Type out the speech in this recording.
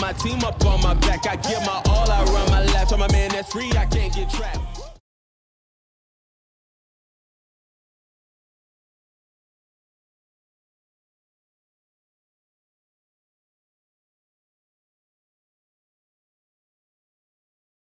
my team up on my back. I give my all, I run my laps. I'm a man that's free, I can't get trapped.